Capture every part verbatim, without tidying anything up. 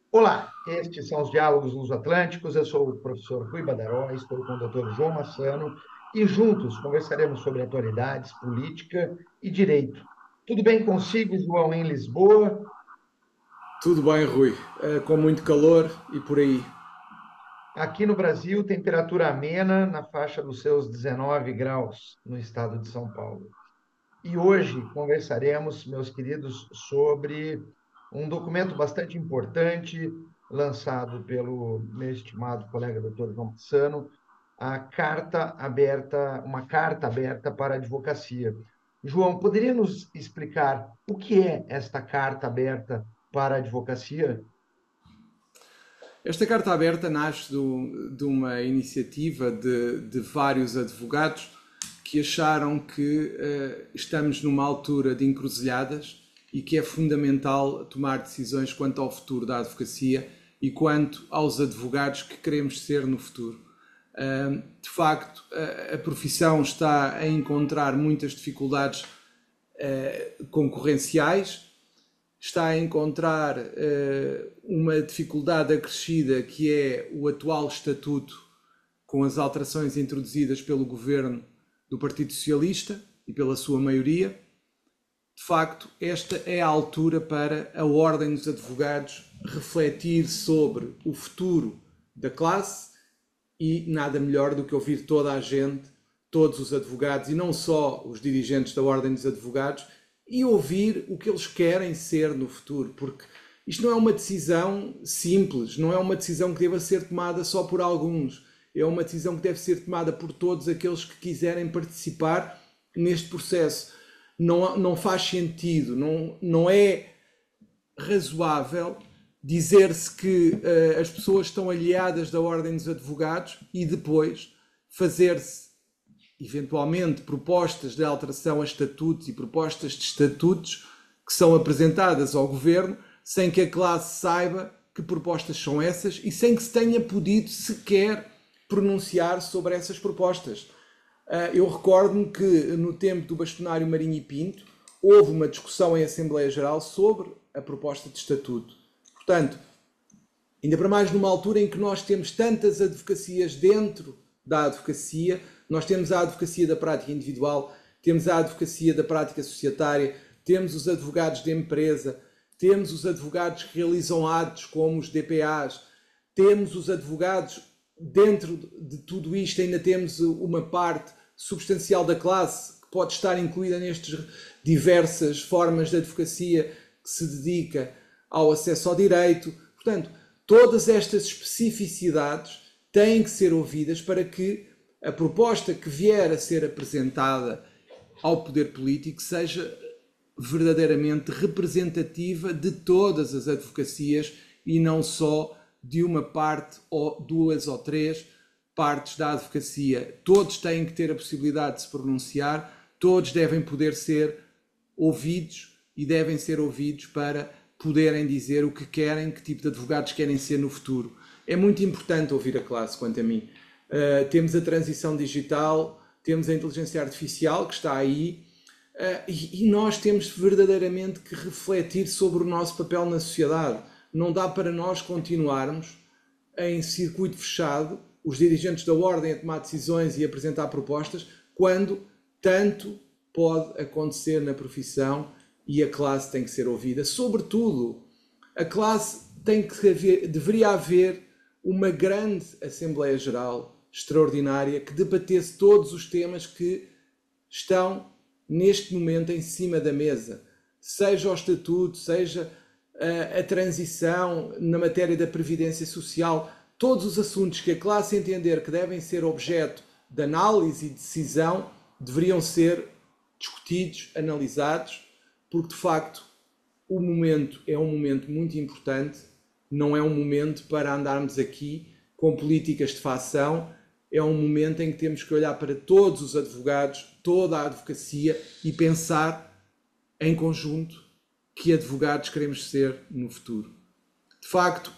Olá, estes são os Diálogos Luso-Atlânticos. Eu sou o professor Rui Badaró, estou com o doutor João Massano e juntos conversaremos sobre atualidades, política e direito. Tudo bem consigo, João, em Lisboa? Tudo bem, Rui. Eh, com muito calor e por aí. Aqui no Brasil, temperatura amena na faixa dos seus dezenove graus no estado de São Paulo. E hoje conversaremos, meus queridos, sobre um documento bastante importante lançado pelo meu estimado colega doutor João Pissano, a carta aberta, uma carta aberta para a advocacia. João, poderia nos explicar o que é esta carta aberta para a advocacia? Esta carta aberta nasce do- de uma iniciativa de, de vários advogados que acharam que eh, estamos numa altura de encruzilhadas e que é fundamental tomar decisões quanto ao futuro da advocacia e quanto aos advogados que queremos ser no futuro. Ahm, de facto, a, a profissão está a encontrar muitas dificuldades eh, concorrenciais, está a encontrar uh, uma dificuldade acrescida que é o atual estatuto com as alterações introduzidas pelo governo do Partido Socialista e pela sua maioria. De facto, esta é a altura para a Ordem dos Advogados refletir sobre o futuro da classe e nada melhor do que ouvir toda a gente, todos os advogados e não só os dirigentes da Ordem dos Advogados, e ouvir o que eles querem ser no futuro, porque isto não é uma decisão simples, não é uma decisão que deva ser tomada só por alguns, é uma decisão que deve ser tomada por todos aqueles que quiserem participar neste processo. Não, não faz sentido, não, não é razoável dizer-se que uh, as pessoas estão aliadas da Ordem dos Advogados e depois fazer-se eventualmente propostas de alteração a estatutos e propostas de estatutos que são apresentadas ao governo sem que a classe saiba que propostas são essas e sem que se tenha podido sequer pronunciar sobre essas propostas. Eu recordo-me que no tempo do bastonário Marinho e Pinto houve uma discussão em Assembleia Geral sobre a proposta de estatuto. Portanto, ainda para mais numa altura em que nós temos tantas advocacias dentro da advocacia, nós temos a advocacia da prática individual, temos a advocacia da prática societária, temos os advogados de empresa, temos os advogados que realizam atos como os D P As, temos os advogados, dentro de tudo isto ainda temos uma parte substancial da classe que pode estar incluída nestas diversas formas de advocacia que se dedica ao acesso ao direito. Portanto, todas estas especificidades têm que ser ouvidas para que a proposta que vier a ser apresentada ao poder político seja verdadeiramente representativa de todas as advocacias e não só de uma parte ou duas ou três partes da advocacia. Todos têm que ter a possibilidade de se pronunciar, todos devem poder ser ouvidos e devem ser ouvidos para poderem dizer o que querem, que tipo de advogados querem ser no futuro. É muito importante ouvir a classe, quanto a mim. Uh, temos a transição digital, temos a inteligência artificial que está aí, uh, e, e nós temos verdadeiramente que refletir sobre o nosso papel na sociedade. Não dá para nós continuarmos em circuito fechado, os dirigentes da ordem a tomar decisões e a apresentar propostas, quando tanto pode acontecer na profissão e a classe tem que ser ouvida. Sobretudo, a classe tem que haver, deveria haver uma grande Assembleia Geral extraordinária que debatesse todos os temas que estão neste momento em cima da mesa, seja o estatuto, seja a, a transição na matéria da previdência social, todos os assuntos que a classe entender que devem ser objeto de análise e decisão deveriam ser discutidos, analisados, porque de facto o momento é um momento muito importante, não é um momento para andarmos aqui com políticas de facção, é um momento em que temos que olhar para todos os advogados, toda a advocacia e pensar em conjunto que advogados queremos ser no futuro. De facto,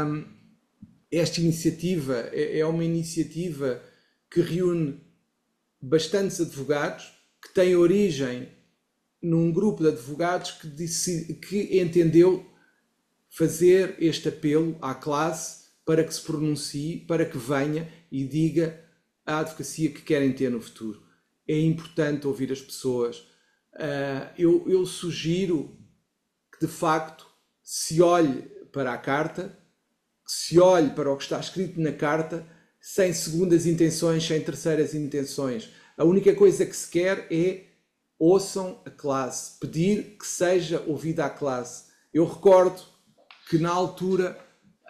esta iniciativa é uma iniciativa que reúne bastantes advogados, que tem origem num grupo de advogados que, disse, que entendeu fazer este apelo à classe para que se pronuncie, para que venha e diga a advocacia que querem ter no futuro. É importante ouvir as pessoas. Uh, eu, eu sugiro que, de facto, se olhe para a carta, que se olhe para o que está escrito na carta, sem segundas intenções, sem terceiras intenções. A única coisa que se quer é ouçam a classe, pedir que seja ouvida a classe. Eu recordo que na altura,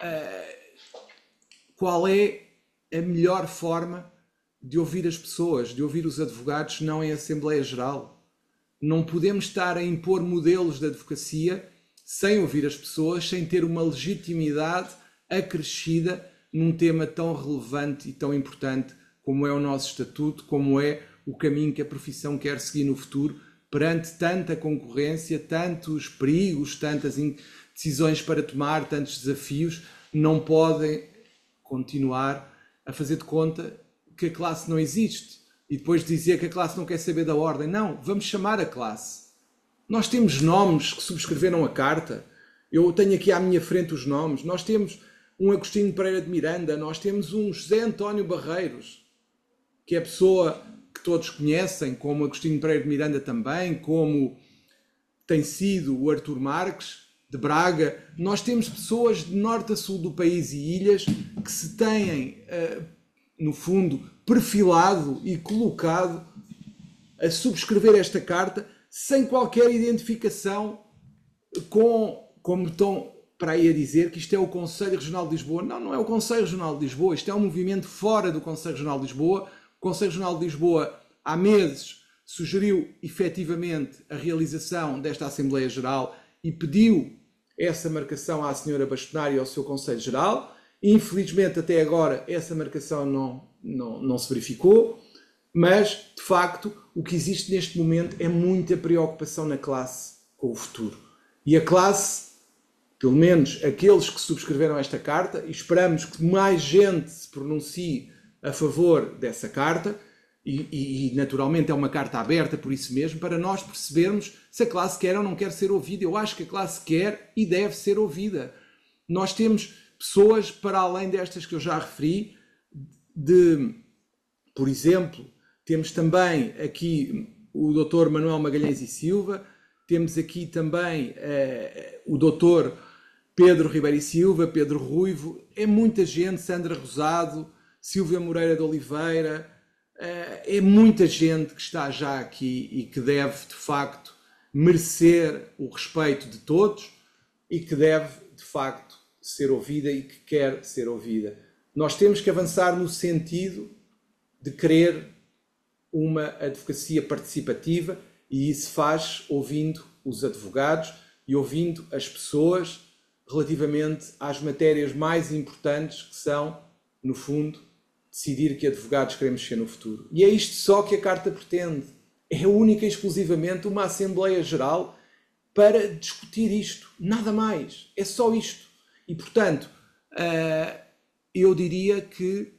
uh, qual é a melhor forma de ouvir as pessoas, de ouvir os advogados, não em Assembleia Geral. Não podemos estar a impor modelos de advocacia sem ouvir as pessoas, sem ter uma legitimidade acrescida num tema tão relevante e tão importante como é o nosso estatuto, como é o caminho que a profissão quer seguir no futuro, perante tanta concorrência, tantos perigos, tantas decisões para tomar, tantos desafios. Não podem continuar a fazer de conta que a classe não existe e depois dizer que a classe não quer saber da ordem. Não, vamos chamar a classe. Nós temos nomes que subscreveram a carta. Eu tenho aqui à minha frente os nomes. Nós temos um Agostinho Pereira de Miranda, nós temos um José António Barreiros, que é a pessoa que todos conhecem, como Agostinho Pereira de Miranda também, como tem sido o Artur Marques, de Braga. Nós temos pessoas de norte a sul do país e ilhas que se têm, no fundo, perfilado e colocado a subscrever esta carta sem qualquer identificação com, como estão para aí a dizer que isto é o Conselho Regional de Lisboa. Não, não é o Conselho Regional de Lisboa, isto é um movimento fora do Conselho Regional de Lisboa. O Conselho Regional de Lisboa, há meses, sugeriu efetivamente a realização desta Assembleia Geral e pediu essa marcação à senhora Bastonária e ao seu Conselho Geral. Infelizmente, até agora, essa marcação não, não, não se verificou, mas, de facto, o que existe neste momento é muita preocupação na classe com o futuro. E a classe, pelo menos aqueles que subscreveram esta carta, e esperamos que mais gente se pronuncie a favor dessa carta, e, e, e naturalmente é uma carta aberta por isso mesmo, para nós percebermos se a classe quer ou não quer ser ouvida. Eu acho que a classe quer e deve ser ouvida. Nós temos pessoas, para além destas que eu já referi, de, por exemplo, temos também aqui o doutor Manuel Magalhães e Silva, temos aqui também uh, o doutor Pedro Ribeiro e Silva, Pedro Ruivo, é muita gente, Sandra Rosado, Silvia Moreira de Oliveira, uh, é muita gente que está já aqui e que deve, de facto, merecer o respeito de todos e que deve, de facto, ser ouvida e que quer ser ouvida. Nós temos que avançar no sentido de querer uma advocacia participativa e isso faz ouvindo os advogados e ouvindo as pessoas relativamente às matérias mais importantes que são, no fundo, decidir que advogados queremos ser no futuro. E é isto só que a Carta pretende. É única e exclusivamente uma Assembleia Geral para discutir isto. Nada mais. É só isto. E, portanto, eu diria que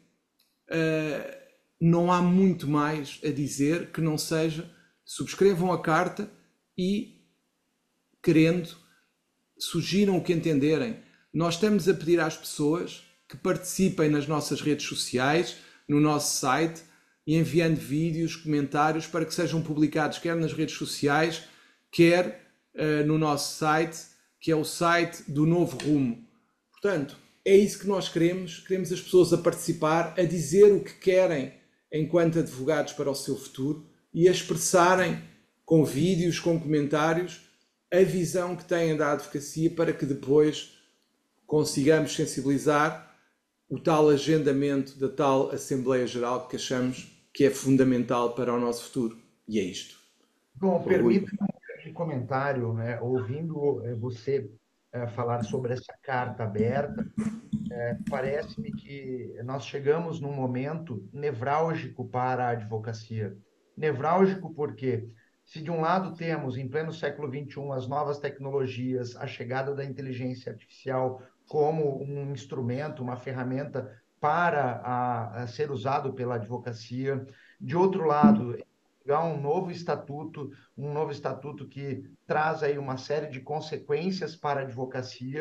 não há muito mais a dizer que não seja subscrevam a carta e, querendo, sugiram o que entenderem. Nós estamos a pedir às pessoas que participem nas nossas redes sociais, no nosso site, e enviando vídeos, comentários para que sejam publicados quer nas redes sociais, quer uh, no nosso site, que é o site do Novo Rumo. Portanto, é isso que nós queremos. Queremos as pessoas a participar, a dizer o que querem enquanto advogados para o seu futuro e a expressarem com vídeos, com comentários, a visão que têm da advocacia para que depois consigamos sensibilizar o tal agendamento da tal Assembleia Geral que achamos que é fundamental para o nosso futuro. E é isto. Bom, permita-me um comentário, né? Ouvindo você é, falar sobre essa carta aberta, é, parece-me que nós chegamos num momento nevrálgico para a advocacia. Nevrálgico porque, se de um lado temos, em pleno século vinte e um, as novas tecnologias, a chegada da inteligência artificial como um instrumento, uma ferramenta para a, a ser usado pela advocacia. De outro lado, há um novo estatuto, um novo estatuto que traz aí uma série de consequências para a advocacia.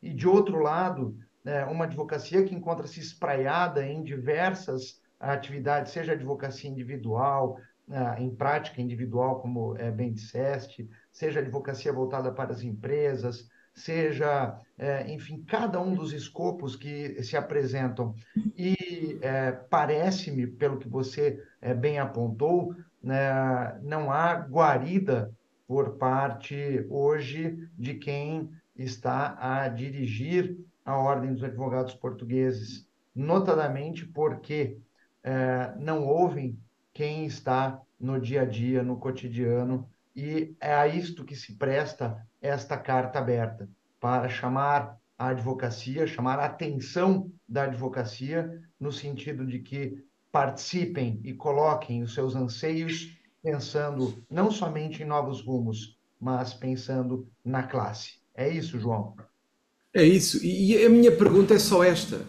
e, de outro lado, é, uma advocacia que encontra-se espraiada em diversas atividades, seja advocacia individual, é, em prática individual, como é, bem disseste, seja advocacia voltada para as empresas, seja, é, enfim, cada um dos escopos que se apresentam. E é, parece-me, pelo que você é, bem apontou, né, não há guarida por parte hoje de quem está a dirigir a Ordem dos Advogados Portugueses, notadamente porque eh, não ouvem quem está no dia a dia, no cotidiano, e é a isto que se presta esta carta aberta, para chamar a advocacia, chamar a atenção da advocacia, no sentido de que participem e coloquem os seus anseios, pensando não somente em novos rumos, mas pensando na classe. É isso, João? É isso. E a minha pergunta é só esta.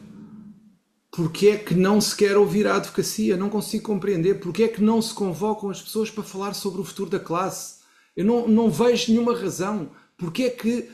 Porquê é que não se quer ouvir a advocacia? Não consigo compreender. Porquê é que não se convocam as pessoas para falar sobre o futuro da classe? Eu não, não vejo nenhuma razão. Porquê é que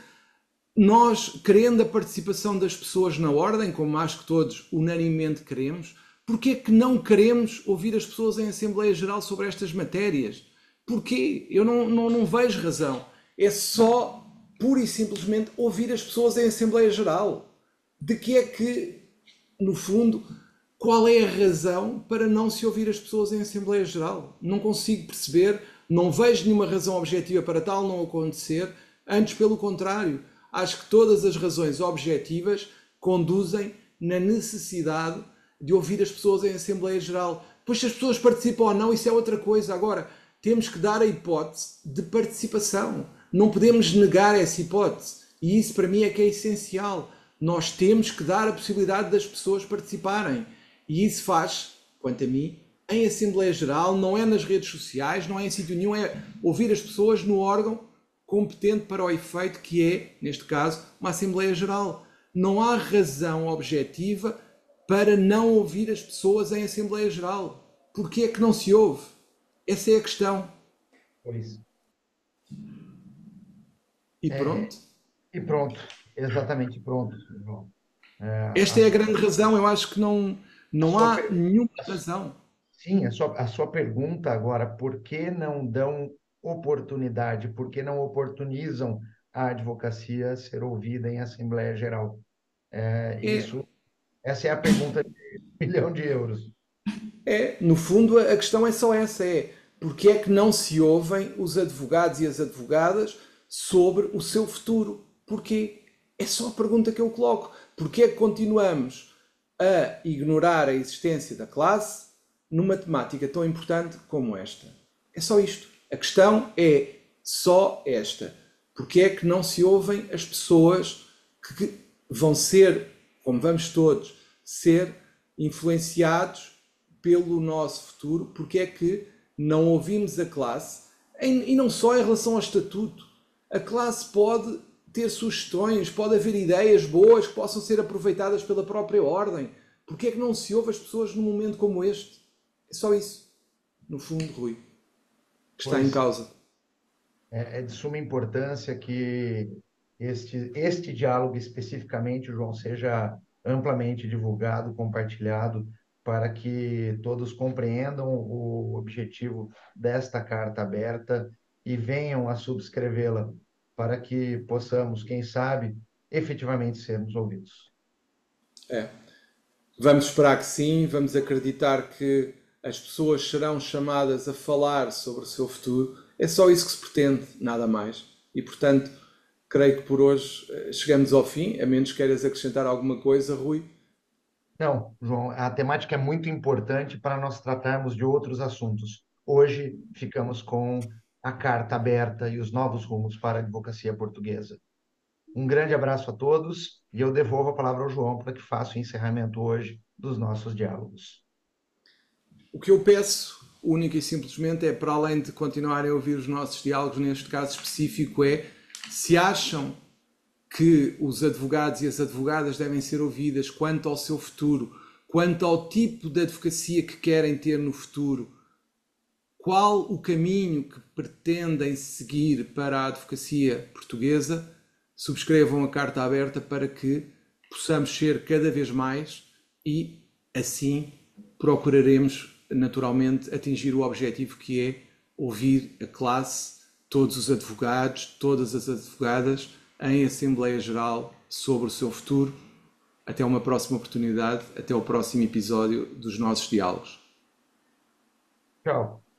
nós, querendo a participação das pessoas na ordem, como acho que todos unanimemente queremos, porquê é que não queremos ouvir as pessoas em Assembleia Geral sobre estas matérias? Porquê? Eu não, não, não vejo razão. É só, pura e simplesmente, ouvir as pessoas em Assembleia Geral. De que é que, no fundo, qual é a razão para não se ouvir as pessoas em Assembleia Geral? Não consigo perceber, não vejo nenhuma razão objetiva para tal não acontecer, antes pelo contrário. Acho que todas as razões objetivas conduzem na necessidade de ouvir as pessoas em Assembleia Geral. Pois se as pessoas participam ou não, isso é outra coisa. Agora, temos que dar a hipótese de participação. Não podemos negar essa hipótese. E isso para mim é que é essencial. Nós temos que dar a possibilidade das pessoas participarem. E isso faz, quanto a mim, em Assembleia Geral, não é nas redes sociais, não é em sítio nenhum, é ouvir as pessoas no órgão competente para o efeito que é, neste caso, uma Assembleia Geral. Não há razão objetiva para não ouvir as pessoas em Assembleia Geral. Porquê é que não se ouve? Essa é a questão. Pois. E É, pronto. e pronto, exatamente pronto, João. É, a Esta é a sua, grande razão. Eu acho que não, a não sua, há per- nenhuma a su- razão. sim, a sua, a sua pergunta agora, por que não dão oportunidade, por que não oportunizam a advocacia ser ouvida em Assembleia Geral? É, É, isso, essa é a pergunta de um milhão de euros. é, no fundo, a questão é só essa. É porque é que não se ouvem os advogados e as advogadas sobre o seu futuro? Porquê? É só a pergunta que eu coloco. Porquê é que continuamos a ignorar a existência da classe numa temática tão importante como esta? É só isto. A questão é só esta. Porquê é que não se ouvem as pessoas que vão ser, como vamos todos, ser influenciados pelo nosso futuro? Porque é que não ouvimos a classe? E não só em relação ao estatuto. A classe pode ter sugestões, pode haver ideias boas que possam ser aproveitadas pela própria ordem. Porque é que não se ouve as pessoas num momento como este? É só isso, no fundo, Rui, que está em Pois causa. é, é de suma importância que este, este diálogo especificamente, João, seja amplamente divulgado, compartilhado, para que todos compreendam o objetivo desta carta aberta e venham a subscrevê-la, para que possamos, quem sabe, efetivamente sermos ouvidos. É. Vamos esperar que sim, vamos acreditar que as pessoas serão chamadas a falar sobre o seu futuro. É só isso que se pretende, nada mais. E, portanto, creio que por hoje eh, chegamos ao fim, a menos que queiras acrescentar alguma coisa, Rui. Não, João, a temática é muito importante para nós tratarmos de outros assuntos. Hoje ficamos com a carta aberta e os novos rumos para a advocacia portuguesa. Um grande abraço a todos e eu devolvo a palavra ao João para que faça o encerramento hoje dos nossos diálogos. O que eu peço, única e simplesmente, é para além de continuarem a ouvir os nossos diálogos, neste caso específico, é se acham que os advogados e as advogadas devem ser ouvidas quanto ao seu futuro, quanto ao tipo de advocacia que querem ter no futuro, qual o caminho que pretendem seguir para a advocacia portuguesa, subscrevam a carta aberta para que possamos ser cada vez mais e, assim, procuraremos naturalmente atingir o objetivo que é ouvir a classe, todos os advogados, todas as advogadas em Assembleia Geral sobre o seu futuro. Até uma próxima oportunidade, até o próximo episódio dos nossos diálogos. Tchau.